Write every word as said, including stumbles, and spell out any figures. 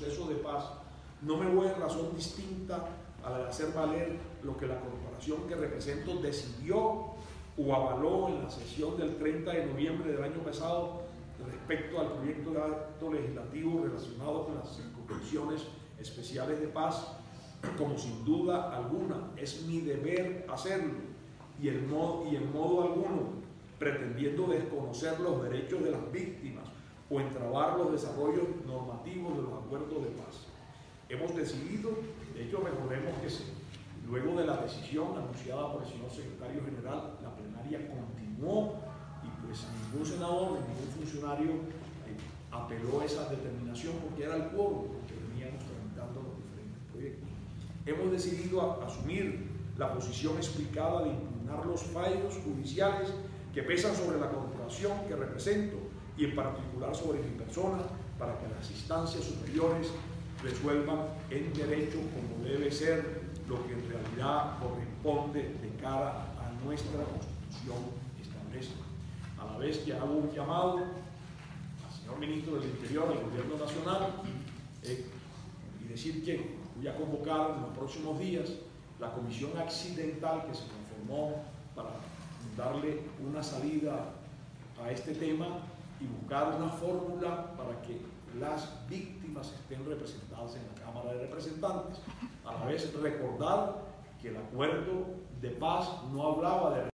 proceso de paz, no me voy en razón distinta a la de hacer valer lo que la corporación que represento decidió o avaló en la sesión del treinta de noviembre del año pasado respecto al proyecto de acto legislativo relacionado con las circunscripciones especiales de paz, como sin duda alguna es mi deber hacerlo, y, el modo, y en modo alguno pretendiendo desconocer los derechos de las víctimas o entrabar los desarrollos normativos de los acuerdos de paz. Hemos decidido, de hecho recordemos que se, luego de la decisión anunciada por el señor secretario general, la plenaria continuó y pues ningún senador, ningún funcionario eh, apeló a esa determinación porque era el quórum que veníamos tramitando los diferentes proyectos. Hemos decidido a, asumir la posición explicada de impugnar los fallos judiciales que pesan sobre la corporación que represento y en particular sobre mi persona, para que las instancias superiores resuelvan en derecho como debe ser lo que en realidad corresponde de cara a nuestra Constitución establece. A la vez que hago un llamado al señor Ministro del Interior, al Gobierno Nacional, eh, y decir que voy a convocar en los próximos días la comisión accidental que se conformó para darle una salida a este tema y buscar una fórmula para que las víctimas estén representadas en la Cámara de Representantes. A la vez recordar que el acuerdo de paz no hablaba de